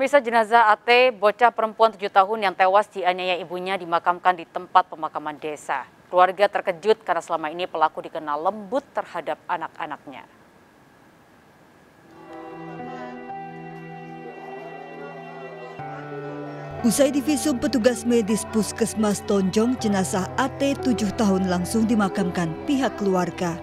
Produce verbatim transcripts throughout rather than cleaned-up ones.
Pemirsa, jenazah A T, bocah perempuan tujuh tahun yang tewas dianiaya ibunya dimakamkan di tempat pemakaman desa. Keluarga terkejut karena selama ini pelaku dikenal lembut terhadap anak-anaknya. Usai divisum petugas medis Puskesmas Tonjong, jenazah A T tujuh tahun langsung dimakamkan pihak keluarga.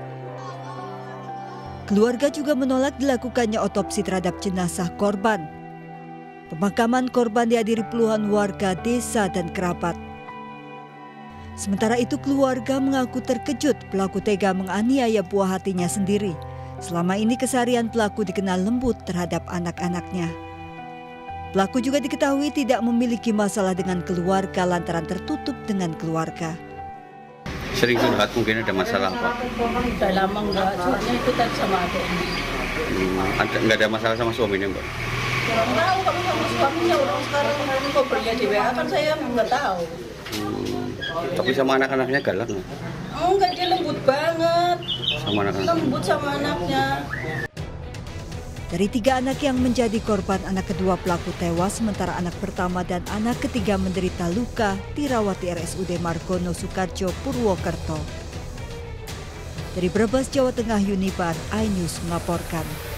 Keluarga juga menolak dilakukannya otopsi terhadap jenazah korban. Pemakaman korban dihadiri puluhan warga desa dan kerabat. Sementara itu keluarga mengaku terkejut pelaku tega menganiaya buah hatinya sendiri. Selama ini keseharian pelaku dikenal lembut terhadap anak-anaknya. Pelaku juga diketahui tidak memiliki masalah dengan keluarga lantaran tertutup dengan keluarga. Sering curhat, mungkin ada masalah Pak? Udah lama enggak, soalnya itu tadi sama adiknya. Hmm, ada, enggak ada masalah sama suaminya Mbak? Kurang tahu kamu sama suaminya, orang sekarang kok beliau di W A kan saya nggak tahu. Hmm, tapi sama anak-anaknya galak nggak? Enggak, dia lembut banget. Sama anak-anak? Lembut sama anaknya. Dari tiga anak yang menjadi korban, anak kedua pelaku tewas, sementara anak pertama dan anak ketiga menderita luka dirawat di R S U D Margono Soekarjo, Purwokerto. Dari Brebes, Jawa Tengah, Yunipan, iNews melaporkan.